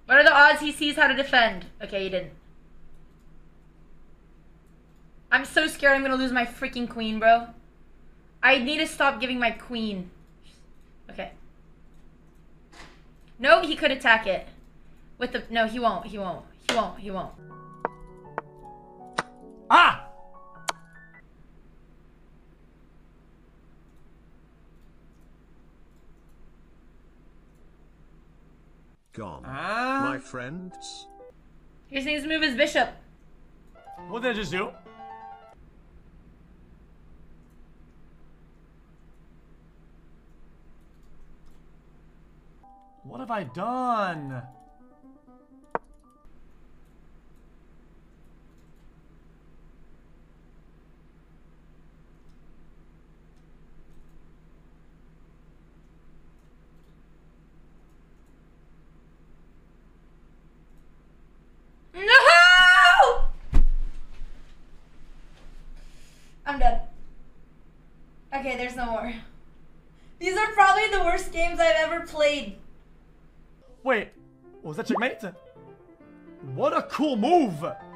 What are the odds he sees how to defend? Okay, he didn't. I'm so scared I'm gonna lose my freaking queen, bro. I need to stop giving my queen. Okay. No, he could attack it. With the... No, he won't. He won't. He won't. He won't. Ah! Gone. My friends. He just needs to move his bishop. What did I just do? What have I done? No! I'm dead. Okay, there's no more. These are probably the worst games I've ever played. Wait, was that checkmate? What a cool move!